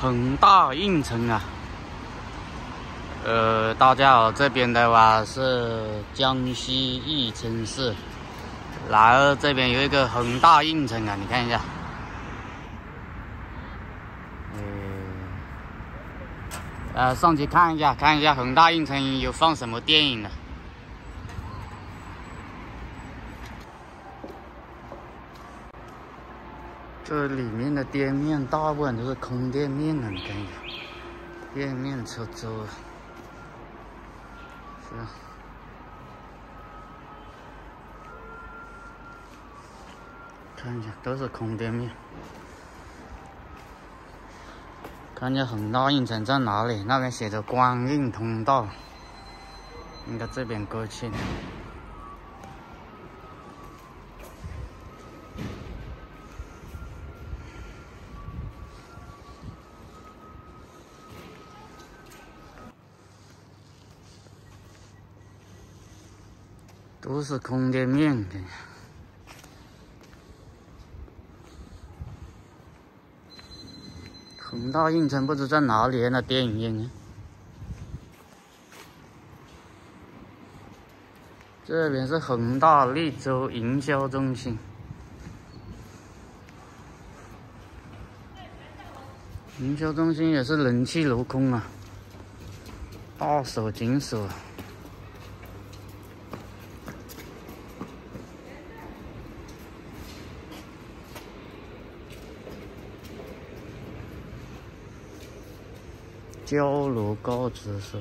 恒大影城啊。大家好，这边的话是江西义城市，然后这边有一个恒大影城啊，你看一下。上去看一下恒大影城有放什么电影呢？这里面的店面大部分都是空店面啊，你看一下，店面出租啊，是啊。看一下，都是空店面。看一下恒大影城在哪里？那边写着光影通道，应该这边过去的。都是空店面的。恒大影城不知在哪里？那电影院呢？这边是恒大利州营销中心。营销中心也是人气如空啊，大手紧手。交流高知识，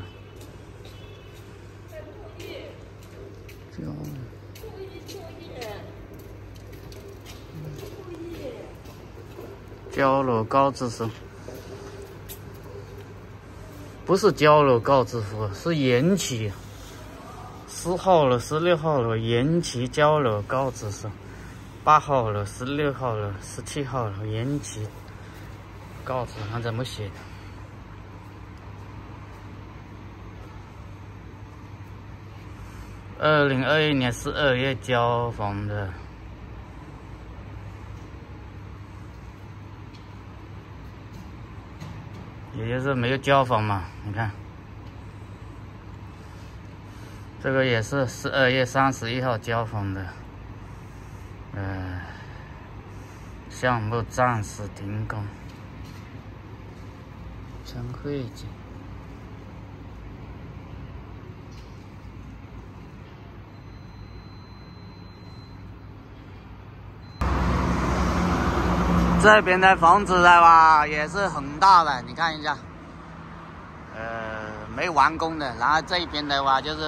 交流高知识，不是交流高知识，是延期，4号了，16号了，延期交流高知识，8号了，16号了，17号了，延期告知，看怎么写的。2021年12月交房的，也就是没有交房嘛。你看，这个也是12月31号交房的，项目暂时停工，陈会计。这边的房子的话也是很大的，你看一下，没完工的。然后这边的话就是，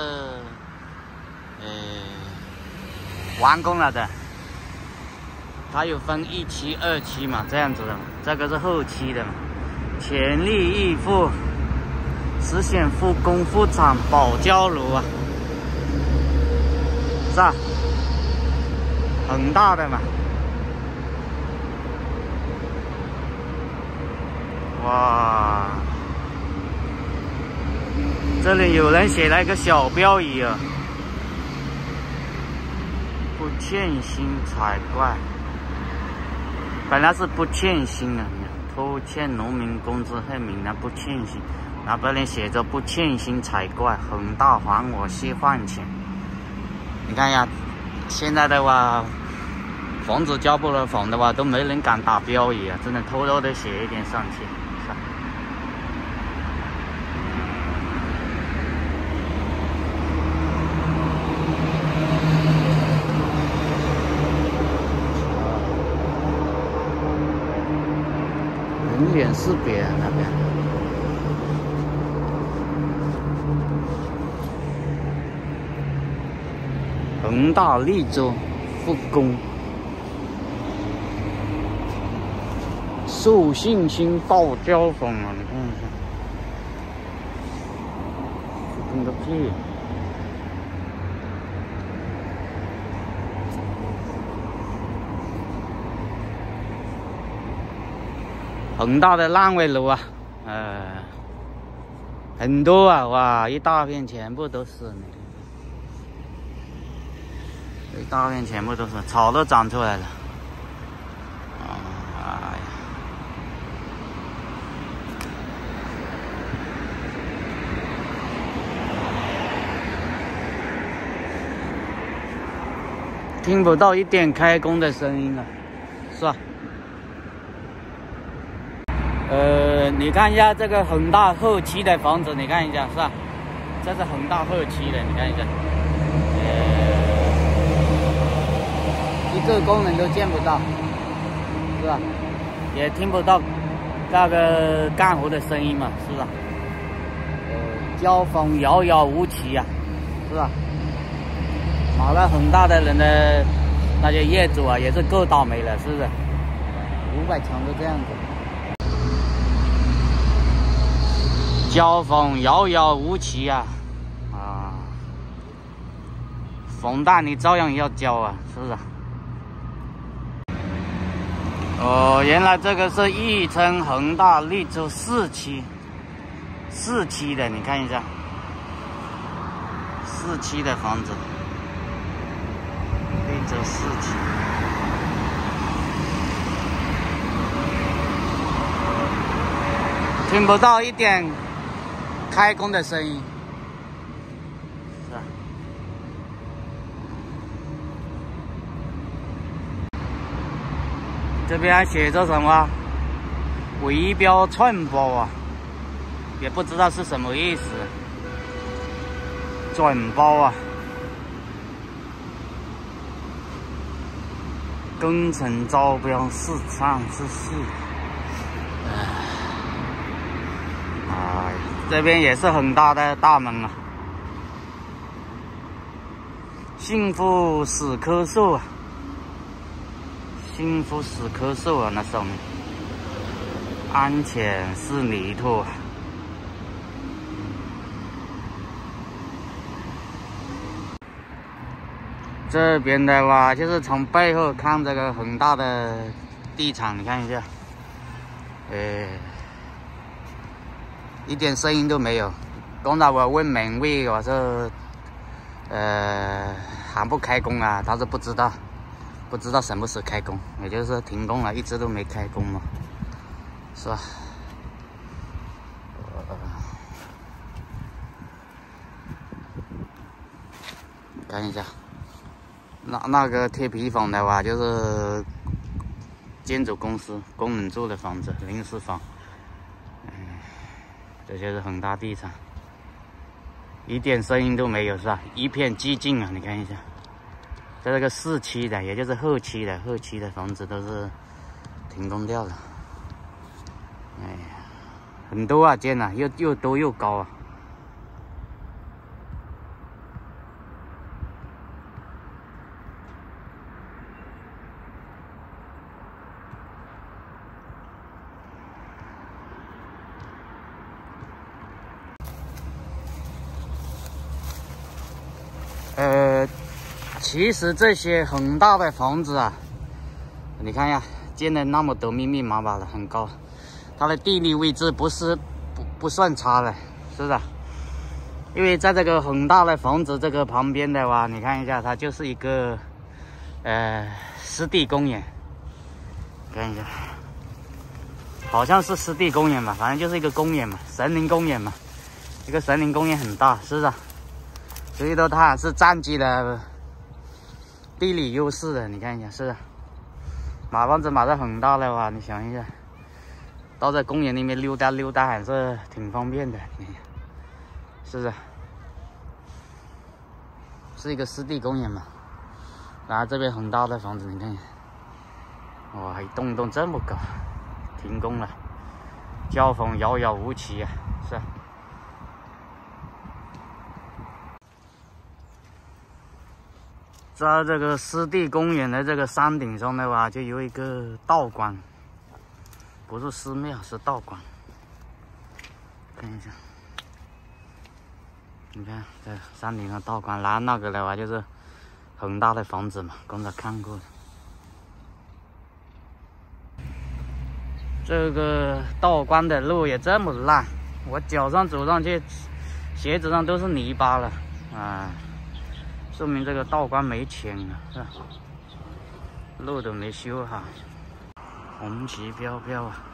完工了的。它有分1期、2期嘛，这样子的。这个是后期的嘛，全力以赴，实现复工复产保交楼啊，是吧？很大的嘛。哇，这里有人写了一个小标语啊，不欠薪才怪。本来是不欠薪啊，拖欠农民工资后名呢不欠薪，然后这里写着不欠薪才怪，恒大还我稀饭钱。你看一下，现在的话，房子交不了房的话，都没人敢打标语啊，只能偷偷的写一点上去。人脸识别那边，恒大利州复工，受信心到交房啊！你看一下，复工个屁！恒大的烂尾楼啊，很多啊，哇，一大片全部都是，一大片全部都是，草都长出来了。哎呀， 听不到一点开工的声音了，是吧？你看一下这个恒大后期的房子，你看一下是吧？这是恒大后期的，你看一下，一个工人都见不到，是吧？也听不到那个干活的声音嘛，是吧？交锋遥遥无期呀，是吧？买了恒大的人的那些业主啊，也是够倒霉了，是不是？500强都这样子。交锋遥遥无期啊！房贷你照样要交啊，是不是？哦，原来这个是义称恒大立足4期的，你看一下，4期的房子，立足4期。听不到一点开工的声音，是吧？这边还写着什么“围标串包”啊，也不知道是什么意思。转包啊，工程招标市场之系。这边也是很大的大门啊，幸福死棵树啊，幸福死棵树啊，那上面安全是泥土啊。这边的话就是从背后看这个很大的地产，你看一下，一点声音都没有。刚才我问门卫，我说，还不开工啊？他说不知道什么时候开工，也就是说停工了，一直都没开工嘛，是吧？看一下，那个贴皮房的话，就是建筑公司工人住的房子，临时房。这就是恒大地产，一点声音都没有，是吧？一片寂静啊！你看一下，这个4期的，也就是后期的房子都是停工掉了。哎呀，很多啊，建啊，又多又高啊。其实这些恒大的房子啊，你看呀，建的那么多密密麻麻的，很高，它的地理位置不算差的，是不是？因为在这个恒大的房子这个旁边的话，你看一下，它就是一个湿地公园，看一下，好像是湿地公园吧，反正就是一个公园嘛，森林公园嘛，一个森林公园很大，是不是？所以说它是占据了地理优势的，你看一下，是不是？买房子买的很大的话，你想一下，到这公园里面溜达还是挺方便的，是不是？是一个湿地公园嘛。然后这边很大的房子，你看，哇，一栋栋这么高，停工了，交锋遥遥无期啊，是吧？在这个湿地公园的这个山顶上的话，就有一个道观，不是寺庙，是道观。看一下，你看这山顶上道观，然后那个的话就是恒大的房子嘛，刚才看过。这个道观的路也这么烂，我脚上走上去，鞋子上都是泥巴了啊！说明这个道观没钱啊，是吧？路都没修好，红旗飘飘啊！